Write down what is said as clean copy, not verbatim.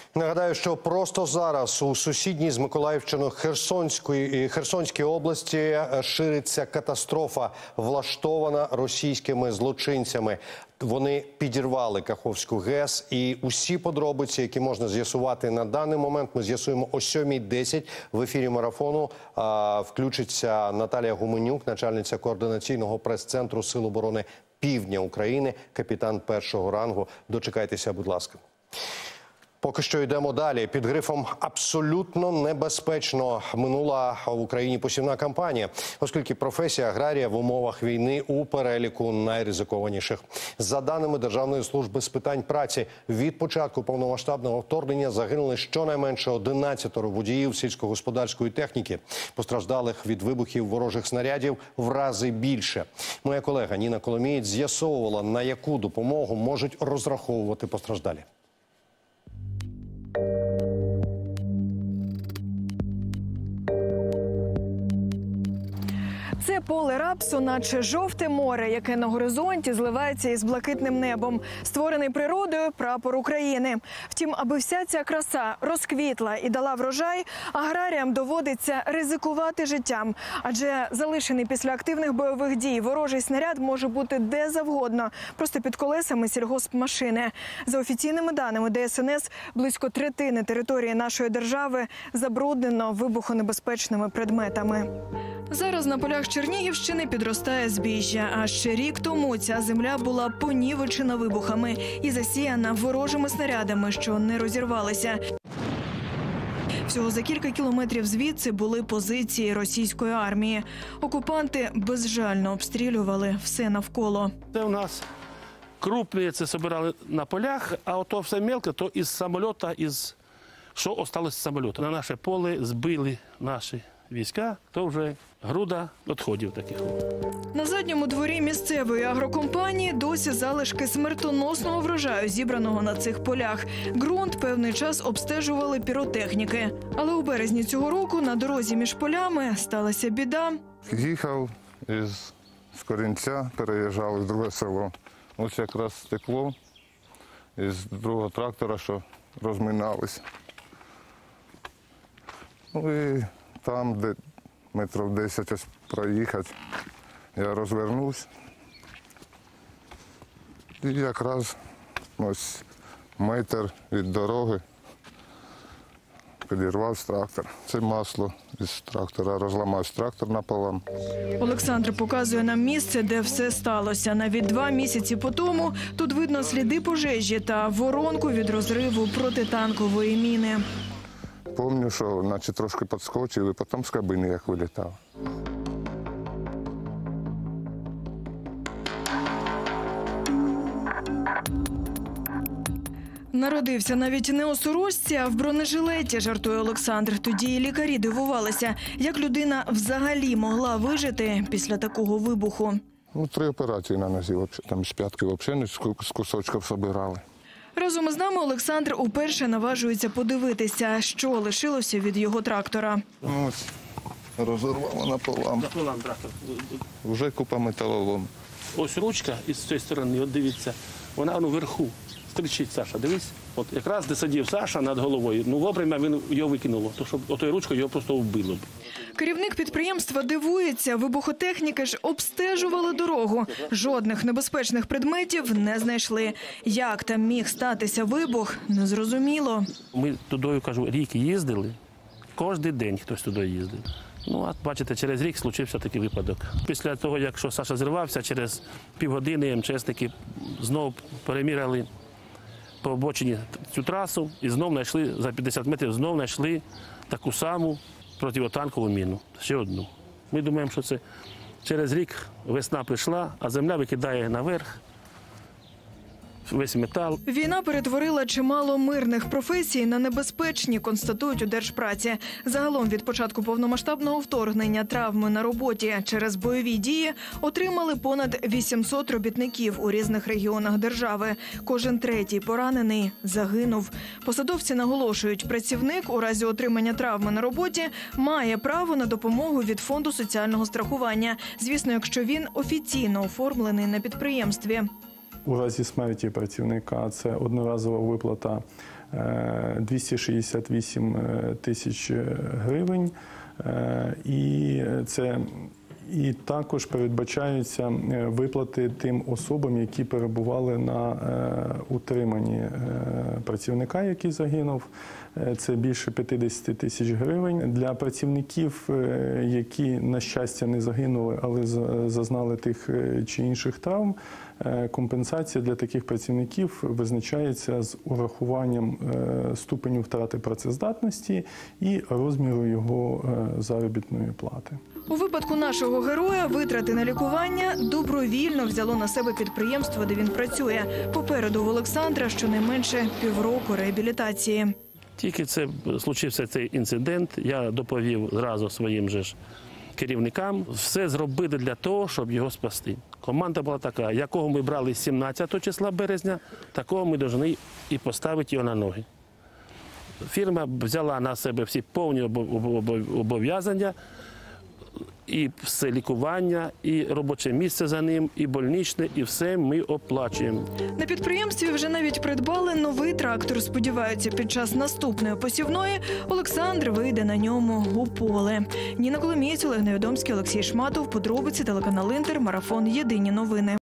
Нагадаю, що просто зараз у сусідній з Миколаївщиною Херсонській області шириться катастрофа, влаштована російськими злочинцями. Вони підірвали Каховську ГЕС, і усі подробиці, які можна з'ясувати на даний момент, ми з'ясуємо о 7:10 в ефірі марафону. Включиться Наталія Гуменюк, начальниця координаційного прес-центру Сил оборони Півдня України, капітан першого рангу. Дочекайтеся, будь ласка. Поки що йдемо далі. Під грифом «абсолютно небезпечно» минула в Україні посівна кампанія, оскільки професія аграрія в умовах війни у переліку найризикованіших. За даними Державної служби з питань праці, від початку повномасштабного вторгнення загинули щонайменше 11 водіїв сільськогосподарської техніки. Постраждалих від вибухів ворожих снарядів в рази більше. Моя колега Ніна Коломієць з'ясовувала, на яку допомогу можуть розраховувати постраждалі. Це поле рапсу, наче жовте море, яке на горизонті зливається із блакитним небом. Створений природою прапор України. Втім, аби вся ця краса розквітла і дала врожай, аграріям доводиться ризикувати життям. Адже залишений після активних бойових дій ворожий снаряд може бути де завгодно, просто під колесами сільгоспмашини. За офіційними даними ДСНС, близько третини території нашої держави забруднено вибухонебезпечними предметами. Зараз на полях Чернігівщини підростає збіжжя. А ще рік тому ця земля була понівечена вибухами і засіяна ворожими снарядами, що не розірвалися. Всього за кілька кілометрів звідси були позиції російської армії. Окупанти безжально обстрілювали все навколо. Це у нас крупні, це збирали на полях, а ото все мелке, то із самоліта, що осталось з самоліта. На наше поле збили наші війська, то вже груда відходів таких. На задньому дворі місцевої агрокомпанії досі залишки смертоносного врожаю, зібраного на цих полях. Ґрунт певний час обстежували піротехніки. Але у березні цього року на дорозі між полями сталася біда. Їхав із Корінця, переїжджав в друге село. Ось якраз стекло із другого трактора, що розминалися. Ну і там, де метрів 10 ось проїхати, я розвернувся. І якраз ось метр від дороги підірвався трактор. Це масло із трактора, розламався трактор напополам. Олександр показує нам місце, де все сталося. Навіть 2 місяці по тому тут видно сліди пожежі та воронку від розриву протитанкової міни. Пам'ятаю, що наче трошки підскочив і потім з кабини як вилітав. Народився навіть не у сорочці, а в бронежилеті, жартує Олександр. Тоді і лікарі дивувалися, як людина взагалі могла вижити після такого вибуху. 3 операції на нозі, там з п'ятки взагалі з кусочків збирали. Разом із нами Олександр уперше наважується подивитися, що лишилося від його трактора. Ось, розірвало напополам. Напополам трактор. Вже купа металолому. Ось ручка із цієї сторони, от дивіться, вона вверху. Стрічить Саша, дивись. От якраз де сидів Саша над головою, вовремя він його викинуло, то щоб отою ручкою його просто вбило. Керівник підприємства дивується, вибухотехніки ж обстежували дорогу. Жодних небезпечних предметів не знайшли. Як там міг статися вибух, незрозуміло. Ми туди, кажу, рік їздили, кожен день хтось туди їздив. А бачите, через рік случився такий випадок. Після того, як Саша зірвався, через півгодини МЧСники знову переміряли по обочині цю трасу і знову знайшли, за 50 метрів знову знайшли таку саму протитанкову міну, ще одну. Ми думаємо, що це через рік весна прийшла, а земля викидає наверх весь метал. Війна перетворила чимало мирних професій на небезпечні, констатують у Держпраці. Загалом від початку повномасштабного вторгнення травми на роботі через бойові дії отримали понад 800 робітників у різних регіонах держави. Кожен третій поранений загинув. Посадовці наголошують, працівник у разі отримання травми на роботі має право на допомогу від Фонду соціального страхування. Звісно, якщо він офіційно оформлений на підприємстві. У разі смерті працівника це одноразова виплата 268 тисяч гривень. І також передбачаються виплати тим особам, які перебували на утриманні працівника, який загинув. Це більше 50 тисяч гривень. Для працівників, які, на щастя, не загинули, але зазнали тих чи інших травм, компенсація для таких працівників визначається з урахуванням ступеню втрати працездатності і розміру його заробітної плати. У випадку нашого героя витрати на лікування добровільно взяло на себе підприємство, де він працює. Попереду в Олександра щонайменше півроку реабілітації. Тільки случився цей інцидент, я доповів зразу своїм же ж керівникам все зробити для того, щоб його спасти. Команда була така, якого ми брали 17 числа березня, такого ми повинні і поставити його на ноги. Фірма взяла на себе всі повні обов'язання, і все лікування, і робоче місце за ним, і больничне, і все ми оплачуємо. На підприємстві вже навіть придбали новий трактор. Сподіваються, під час наступної посівної Олександр вийде на ньому у поле. Ніна Коломієць, Олег Невідомський, Олексій Шматов. Подробиці, телеканал Інтер, марафон «Єдині новини».